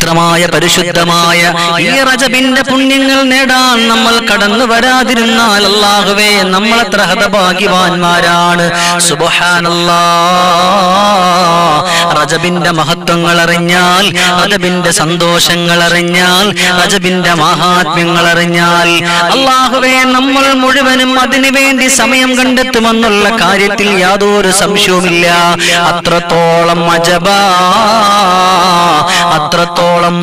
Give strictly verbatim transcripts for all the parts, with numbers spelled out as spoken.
പവിത്രമായ പരിശുദ്ധമായ ഈ റജബിന്റെ പുണ്യങ്ങൾ നേടാൻ നമ്മൾ കടന്നു വരാതിരുന്നാൽ അല്ലാഹുവേ നമ്മൾ എത്ര ഹതഭാഗ്യവാന്മാരാണ്. സുബ്ഹാനല്ലാഹ്. റജബിന്റെ മഹത്വങ്ങൾ അറിഞ്ഞാൽ, റജബിന്റെ സന്തോഷങ്ങൾ അറിഞ്ഞാൽ, റജബിന്റെ മഹാത്മ്യങ്ങൾ അറിഞ്ഞാൽ അല്ലാഹുവേ നമ്മൾ മുഴുവനും അതിനു വേണ്ടി സമയം കണ്ടെത്തുമെന്നുള്ള കാര്യത്തിൽ യാതൊരു സംശയവുമില്ല. അത്രത്തോളം അജബാ, അത്രത്തോളം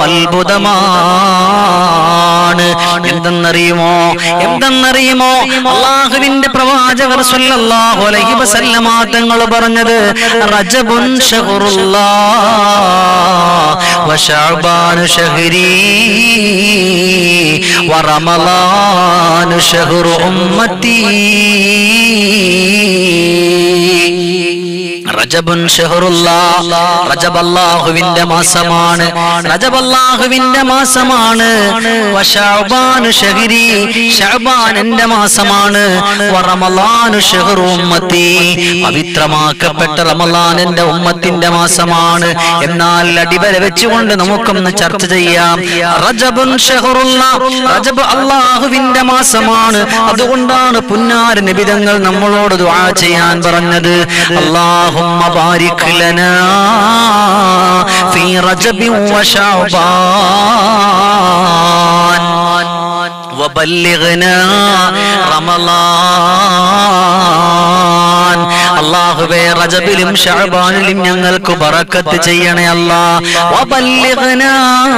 അത്ഭുതമാണ്. എന്തെന്നറിയുമോ എന്തെന്നറിയുമോ അല്ലാഹുവിന്റെ പ്രവാചകർ സ്വല്ലല്ലാഹു അലൈഹി വസല്ലമ തങ്ങൾ പറഞ്ഞത്, റജബുൻ ശഹറുല്ലാഹ് വശഅബാനു ശഹരി വറമളാനു ശഹറു ഉമ്മത്തി. റജബുൻ ഷഹറുല്ലാഹ്, റജബ് അല്ലാഹുവിന്റെ മാസമാണ്, റജബ് അല്ലാഹുവിന്റെ മാസമാണ്. വശഅബാനു ശഹരി, ശഅബാൻ എന്റെ മാസമാണ്. വറമളാനു ശഹറു ഉമ്മത്തി, പവിത്രമാക്കപ്പെട്ട റമളാൻ എന്റെ ഉമ്മത്തിന്റെ മാസമാണ്. എന്നാൽ അടിവര വെച്ചുകൊണ്ട് നമുക്കൊന്ന് ചർച്ച ചെയ്യാം. റജബുൻ ഷഹറുല്ലാഹ്, റജബ് അല്ലാഹുവിന്റെ മാസമാണ്. അതുകൊണ്ടാണ് പുന്നാര നബി തങ്ങൾ നമ്മളോട് ദുആ ചെയ്യാൻ പറഞ്ഞത്, അല്ലാഹുമ്മ ബാരിക് ലനാ ഫീ റജബി വശഅബാൻ വബല്ലിഗ്നാ റമളാൻ. അല്ലാഹുവേ റജബിലും ശഅബാനിലും ഞങ്ങൾക്ക് ബറക്കത്ത് ചെയ്യണേ അല്ലാഹ്. വബല്ലിഗ്നാ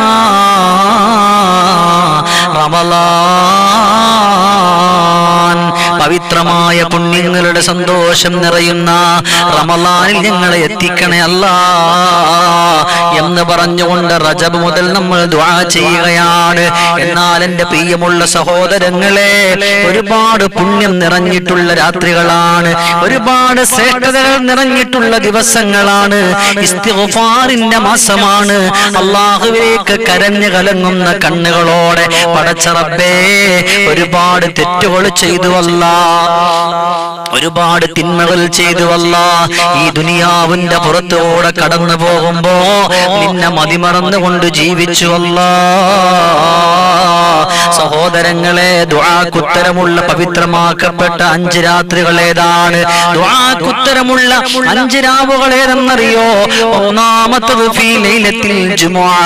റമളാൻ, പവിത്രമായ പുണ്യങ്ങളുടെ സന്തോഷം നിറയുന്ന റമളാനിൽ ഞങ്ങളെ എത്തിക്കണേ അല്ലാഹ് എന്ന് പറഞ്ഞുകൊണ്ട് റജബ് മുതൽ നമ്മൾ ദുആ ചെയ്യുകയാണ്. എന്നാൽ എൻ്റെ പ്രിയമുള്ള സഹോദരങ്ങളെ, ഒരുപാട് പുണ്യം നിറഞ്ഞിട്ടുള്ള രാത്രികളാണ്, ഒരുപാട് ശ്രേഷ്ഠതകൾ നിറഞ്ഞിട്ടുള്ള ദിവസങ്ങളാണ്. ഇസ്തിഗ്ഫാറിന്റെ മാസമാണ്. അല്ലാഹുവിലേക്ക് കരഞ്ഞു കലങ്ങുന്ന കണ്ണുകളോടെ പടച്ച റബ്ബേ ഒരുപാട് തെറ്റുകൾ ചെയ്തു അല്ലാഹ്, ഒരുപാട് തിന്മകൾ ചെയ്തു അല്ലാഹ്. ഈ ദുനിയാവിന്റെ പുറത്തോടെ കടന്നു പോകുമ്പോ നിന്നെ മതിമറന്നുകൊണ്ട് ജീവിച്ചു അല്ലാഹ്. സഹോദരങ്ങളെ, ദുആക്കുത്തരമുള്ള പവിത്രമാക്കപ്പെട്ട അഞ്ച് രാത്രികൾ ഏതാണ്? ദുആക്കുത്തരമുള്ള അഞ്ച് രാവുകൾ ഏതെന്നറിയോ? ഒന്നാമത്തത് ഫീ ലൈലത്തിൽ ജുമുഅ,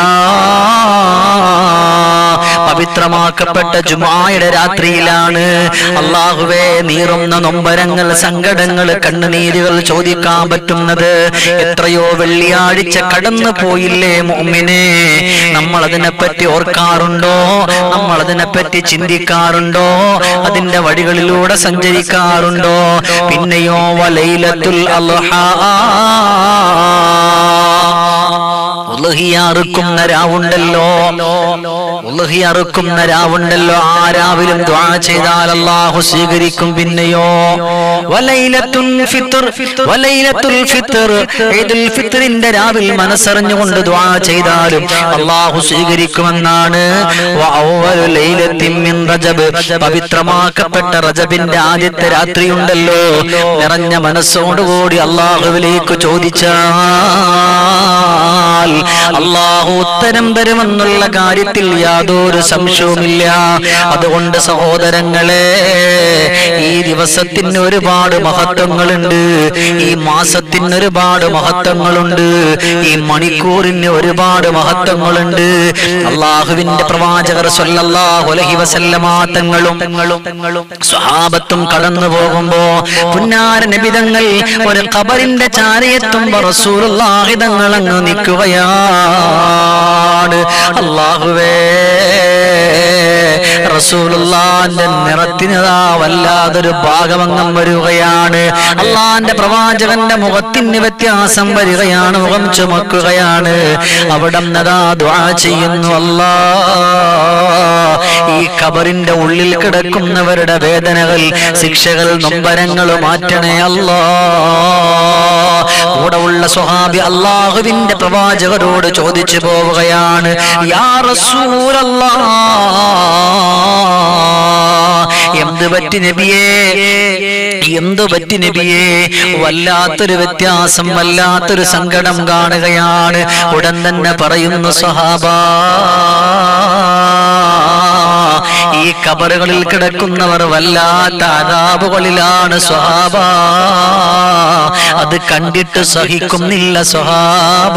പവിത്രമാക്കപ്പെട്ട ജുമുഅയുടെ രാത്രിയിലാണ്. അല്ലാഹുവേ, നീറുന്ന നൊമ്പരങ്ങൾ, സങ്കടങ്ങൾ, കണ്ണുനീരുകൾ ചോദിക്കാൻ പറ്റുന്നത്. എത്രയോ വെള്ളിയാഴ്ച കടന്നു പോയില്ലേ മുഅ്മിനേ? നമ്മൾ അതിനെപ്പറ്റി ഓർക്കാറുണ്ടോ? നമ്മൾ അതിനെപ്പറ്റി ചിന്തിക്കാറുണ്ടോ? അതിന്റെ വഴികളിലൂടെ സഞ്ചരിക്കാറുണ്ടോ? പിന്നെയോ വലൈലത്തുൽ അൽഹാ, ഉളുഹിയ അറുക്കുന്ന രാവുണ്ടല്ലോ, ഉളുഹിയ അറുക്കുന്ന രാവുണ്ടല്ലോ. ആ രാവിലും ദുആ ചെയ്താൽ അല്ലാഹു സ്വീകരിക്കും. പിന്നെയോ വലൈലത്തുൽ ഫിത്ർ, വലൈലത്തുൽ ഫിത്ർ, ഈദുൽ ഫിത്റിന്റെ രാവിൽ മനസ്സറിഞ്ഞുകൊണ്ട് ദുആ ചെയ്താലും അല്ലാഹു സ്വീകരിക്കുമെന്നാണ്. വഅവ്വലു ലൈലത്തിൻ മിൻ റജബ്, പവിത്രമാക്കപ്പെട്ട റജബിന്റെ ആദ്യത്തെ രാത്രിയുണ്ടല്ലോ, നിറഞ്ഞ മനസ്സോടുകൂടി അല്ലാഹുവിലേക്ക് ചോദിച്ചാൽ അല്ലാഹു ഉത്തരം തരുമെന്നുള്ള കാര്യത്തിൽ യാതൊരു സംശയവുമില്ല. അതുകൊണ്ട് സഹോദരങ്ങളെ, ഈ ദിവസത്തിന് ഒരുപാട് മഹത്വങ്ങളുണ്ട്, ഈ മാസത്തിന് ഒരുപാട് മഹത്വങ്ങളുണ്ട്, ഈ മണിക്കൂറിന് ഒരുപാട് മഹത്വങ്ങളുണ്ട്. അല്ലാഹുവിന്റെ പ്രവാചകർ സ്വല്ലല്ലാഹു അലൈഹി വസല്ലമ തങ്ങളും സ്വഹാബത്തും കടന്നു പോകുമ്പോ പുന്നാര നബി തങ്ങൾ ഒരു ഖബറിന്റെ ചാരയെത്തുമ്പോ റസൂലുള്ളാഹി തങ്ങൾ അങ്ങ് നിൽക്കുകയാണ്. അല്ലാഹുവേ, റസൂലുള്ളാഹിന്റെ നിറത്തിനതാ വല്ലാതൊരു ഭാഗമങ്ങം വരികയാണ്. അള്ളാന്റെ പ്രവാചകന്റെ മുഖത്തിന് വ്യത്യാസം വരികയാണ്, മുഖം ചുമക്കുകയാണ്. അവിടെ നദാ ദുആ ചെയ്യുന്നു, അല്ലാ ഈ ഖബറിന്റെ ഉള്ളിൽ കിടക്കുന്നവരുടെ വേദനകൾ, ശിക്ഷകൾ, നൊമ്പരങ്ങൾ മാറ്റണേ അല്ലാ. കൂടെ ഉള്ള സ്വഹാബി അല്ലാഹുവിന്റെ പ്രവാചകരോട് ചോദിച്ചു പോവുകയാണ്, യാ റസൂലല്ലാഹ്, എന്ത് പറ്റി നബിയേ, എന്ത് പറ്റി നബിയേ? വല്ലാത്തൊരു വ്യത്യാസം, വല്ലാത്തൊരു സങ്കടം കാണുകയാണ്. ഉടൻ തന്നെ പറയുന്നു സഹാബ, ഈ ഖബറുകളിൽ കിടക്കുന്നവർ വല്ലാത്ത അദാബുകളിലാണ് സ്വഹാബ, അത് കണ്ടിട്ട് സഹിക്കുന്നില്ല സ്വഹാബ.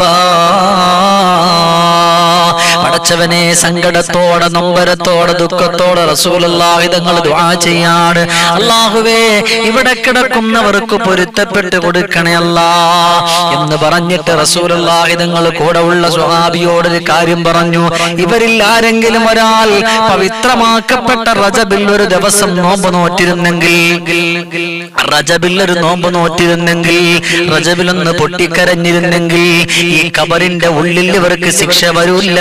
പടച്ചവനെ, സങ്കടത്തോടെ നൊമ്പരത്തോടെ ദുഃഖത്തോടെ റസൂലുള്ളാഹി തങ്ങൾ ദുആ ചെയ്യാണ്. അല്ലാഹുവേ, ഇവിടെ കിടക്കുന്നവർക്ക് പൊരുത്തപ്പെട്ട് കൊടുക്കണേ അല്ലാ എന്ന് പറഞ്ഞിട്ട് റസൂലുള്ളാഹി തങ്ങൾ കൂടെ ഉള്ള സ്വഹാബിയോട് ഒരു കാര്യം പറഞ്ഞു. ഇവരിൽ ആരെങ്കിലും ഒരാൾ പവിത്രമാക്കപ്പെട്ട റജബിൽ ഒരു ദിവസം നോമ്പ് നോറ്റിരുന്നെങ്കിൽ, റജബിൽ ഒരു നോമ്പ് നോറ്റിരുന്നെങ്കിൽ, റജബിലൊന്ന് പൊട്ടിക്കരഞ്ഞിരുന്നെങ്കിൽ ഈ ഖബറിന്റെ ഉള്ളിൽ ഇവർക്ക് ശിക്ഷ വരൂല്ല.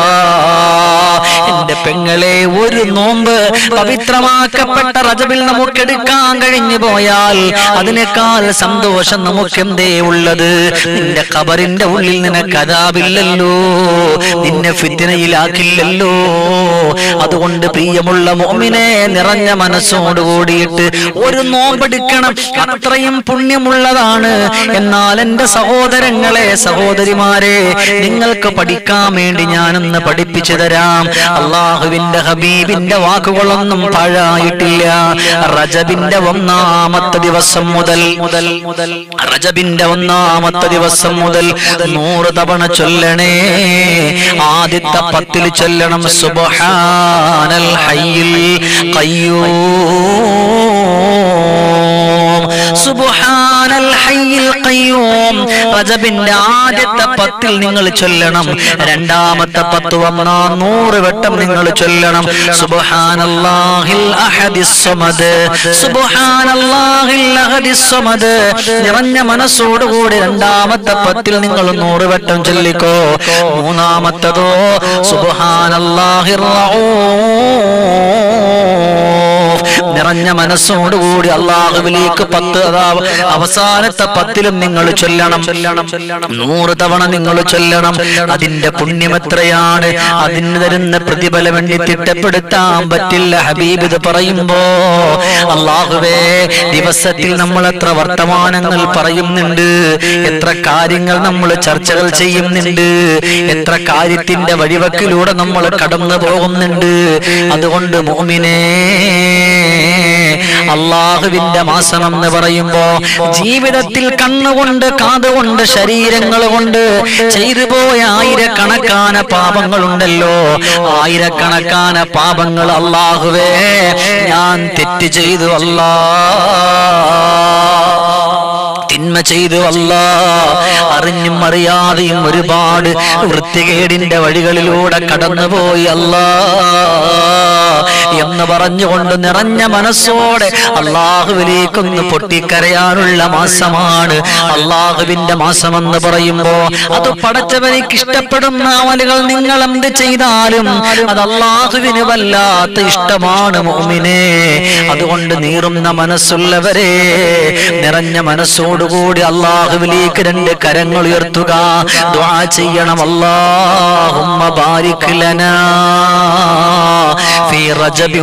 എന്റെ പെങ്ങളെ, ഒരു നോമ്പ് പവിത്രമാക്കപ്പെട്ട റജബിൽ നമുക്ക് എടുക്കാൻ കഴിഞ്ഞു പോയാൽ അതിനേക്കാൾ സന്തോഷം നമുക്ക് എന്തേ ഉള്ളത്? നിന്റെ ഖബറിന്റെ ഉള്ളിൽ നിനക്ക് അദാബില്ലല്ലോ, നിന്നെ ഫിത്നയിലാക്കില്ലല്ലോ. അതുകൊണ്ട് പ്രിയമുള്ള മുഅ്മിനെ, നിറഞ്ഞ മനസ്സോട് കൂടിയിട്ട് ഒരു നോമ്പെടുക്കണം, അത്രയും പുണ്യമുള്ളതാണ്. എന്നാൽ എന്റെ സഹോദരങ്ങളെ, സഹോദരിമാരെ, നിങ്ങൾക്ക് പഠിക്കാൻ വേണ്ടി ഞാനൊന്ന് പഠിപ്പിച്ചു തരാം. അള്ളാഹുവിന്റെ ഹബീബിന്റെ വാക്കുകളൊന്നും പാഴായിട്ടില്ല. റജബിന്റെ ഒന്നാമത്തെ ദിവസം മുതൽ മുതൽ മുതൽ റജബിന്റെ ഒന്നാമത്തെ ദിവസം മുതൽ നൂറ് തവണ ചൊല്ലണേ. ആദ്യത്തെ പത്തിൽ ചൊല്ലണം സുബ്ഹാനൽ ഹയ്യിൽ ഖയ്യൂം, സുബ്ഹാനൽ ഹയ്യിൽ ഖയ്യൂം. റജബിന്റെ ആദ്യത്തെ പത്തിൽ നിങ്ങൾ ചൊല്ലണം. രണ്ടാമത്തെ പത്ത് വന്നാ നൂറ് വട്ടം നിങ്ങൾ ചൊല്ലണം സുബ്ഹാനല്ലാഹിൽ അഹദിസ് സമദ്, സുബ്ഹാനല്ലാഹിൽ അഹദിസ് സമദ്. നിറഞ്ഞ മനസ്സോടുകൂടി രണ്ടാമത്തെ പത്തിൽ നിങ്ങൾ നൂറ് വട്ടം ചൊല്ലിക്കോ. മൂന്നാമത്തതോ സുബ്ഹാനല്ലാഹിർ റഊഫ്. നിറഞ്ഞ മനസ്സോടുകൂടി അല്ലാഹുവിലേക്ക് പത്ത്, അവസാനത്തെ പത്തിലും നിങ്ങൾ ചൊല്ലണം. നൂറ് തവണ നിങ്ങൾ ചൊല്ലണം. അതിന്റെ പുണ്യം എത്രയാണ്, അതിന് തരുന്ന പ്രതിഫലം വേണ്ടി തിട്ടപ്പെടുത്താൻ പറ്റില്ല. ഹബീബ് ഇത് പറയുമ്പോ, അല്ലാഹുവേ, ദിവസത്തിൽ നമ്മൾ എത്ര വർത്തമാനങ്ങൾ പറയുന്നുണ്ട്, എത്ര കാര്യങ്ങൾ നമ്മൾ ചർച്ചകൾ ചെയ്യുന്നുണ്ട്, എത്ര കാര്യത്തിന്റെ വഴിവക്കിലൂടെ നമ്മൾ കടന്നു പോകുന്നുണ്ട്. അതുകൊണ്ട് മുഅ്മിനേ, അള്ളാഹുവിന്റെ മാസം എന്ന് പറയുമ്പോ ജീവിതത്തിൽ കണ്ണുകൊണ്ട്, കാതുകൊണ്ട്, ശരീരങ്ങൾ കൊണ്ട് ചെയ്തു പോയ ആയിരക്കണക്കാന പാപങ്ങളുണ്ടല്ലോ. ആയിരക്കണക്കാന പാപങ്ങൾ അള്ളാഹുവേ, ഞാൻ തെറ്റ് ചെയ്തു അല്ലാ, തിന്മ ചെയ്തു അല്ലാ, അറിഞ്ഞും അറിയാതെയും ഒരുപാട് വൃത്തികേടിന്റെ വഴികളിലൂടെ കടന്നുപോയി അല്ലാ എന്ന് പറഞ്ഞുകൊണ്ട് നിറഞ്ഞ മനസ്സോടെ അള്ളാഹുവിലേക്കൊന്ന് പൊട്ടിക്കരയാനുള്ള മാസമാണ് അള്ളാഹുവിന്റെ മാസമെന്ന് പറയുമ്പോ. അത് പടച്ചവനിക്ക് ഇഷ്ടപ്പെടുന്ന അമലുകൾ നിങ്ങൾ എന്ത് ചെയ്താലും അത് അള്ളാഹുവിന് വല്ലാത്ത ഇഷ്ടമാണ് മുഅ്മിനേ. അതുകൊണ്ട് നീറുന്ന മനസ്സുള്ളവരെ, നിറഞ്ഞ മനസ്സോടുകൂടി അള്ളാഹുവിലേക്ക് രണ്ട് കരങ്ങൾ ഉയർത്തുക, ദുആ ചെയ്യണം. അല്ലാഹുമ്മ ബാരിക് ലനാ ഫീ റജബി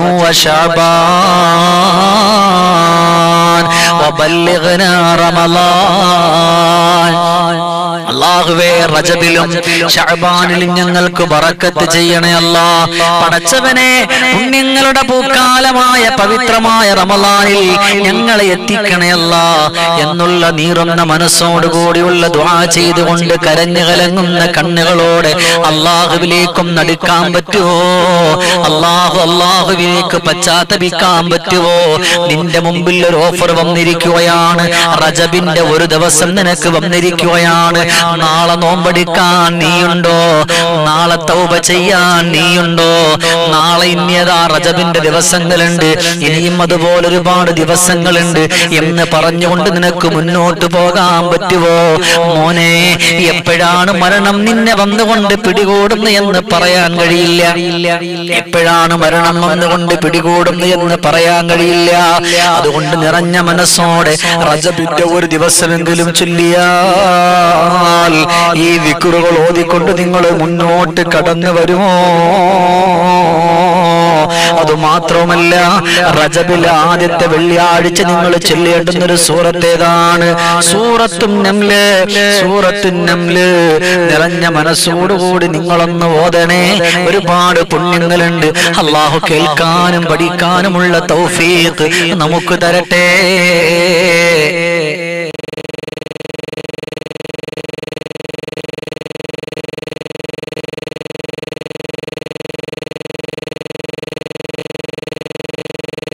വശഅബാൻ വബല്ലിഗ്നാ റമളാൻ. അല്ലാഹുവേ, റജബിലും ശഅബാനിലും ഞങ്ങൾക്ക് ബറക്കത്ത് ചെയ്യണേ അല്ലാ. പടച്ചവനെ, പുണ്യങ്ങളുടെ പൂക്കാലമായ പവിത്രമായ റമളാനിൽ ഞങ്ങളെ എത്തിക്കണേ അല്ലാ എന്നുള്ള നീറുന്ന മനസ്സോടുകൂടിയുള്ള ദുആ ചെയ്തുകൊണ്ട് കരഞ്ഞു കലങ്ങുന്ന കണ്ണുകളോടെ അല്ലാഹുവിലേക്കും നടുക്കാൻ പറ്റുമോ? അല്ലാഹു അല്ലാഹുവിലേക്ക് പശ്ചാത്തപിക്കാൻ പറ്റുമോ? നിന്റെ മുമ്പിൽ ഒരു ഓഫർ വന്നിരിക്കുകയാണ്. റജബിന്റെ ഒരു ദിവസം നിനക്ക് വന്നിരിക്കുകയാണ്. നാളെ നോമ്പെടുക്കാൻ നീയുണ്ടോ? നാളെ തൗബ ചെയ്യാൻ നീയുണ്ടോ? നാളെ ഇനിയതാ റജബിന്റെ ദിവസങ്ങളുണ്ട്, ഇനിയും അതുപോലെ ഒരുപാട് ദിവസങ്ങളുണ്ട് എന്ന് പറഞ്ഞുകൊണ്ട് നിനക്ക് മുന്നോട്ട് പോകാൻ പറ്റുമോ? മോനെ, എപ്പോഴാണ് മരണം നിന്നെ വന്നുകൊണ്ട് പിടികൂടുന്നു എന്ന് പറയാൻ കഴിയില്ല. എപ്പോഴാണ് മരണം വന്നുകൊണ്ട് പിടികൂടുന്നു എന്ന് പറയാൻ കഴിയില്ല. അതുകൊണ്ട് നിറഞ്ഞ മനസ്സോടെ റജബിന്റെ ഒരു ദിവസമെങ്കിലും ചൊല്ലിയാൽ, ഈ വിക്റുകൾ ഓതിക്കൊണ്ട് നിങ്ങൾ മുന്നോട്ട് കടന്നു വരുമോ? അത് മാത്രമല്ല റജബിലെ ആദ്യത്തെ വെള്ളിയാഴ്ച നിങ്ങൾ ചൊല്ലേണ്ടുന്ന ഒരു സൂറത്ത് ഏതാണ്? സൂറത്തുൻ നംല്. സൂറത്തുൻ നംല് നിറഞ്ഞ മനസ്സോടുകൂടി നിങ്ങളൊന്ന് ഓതണേ. ഒരുപാട് പുണ്യങ്ങളുണ്ട്. അള്ളാഹു കേൾക്കാനും പഠിക്കാനുമുള്ള തൗഫീഖ് നമുക്ക് തരട്ടെ.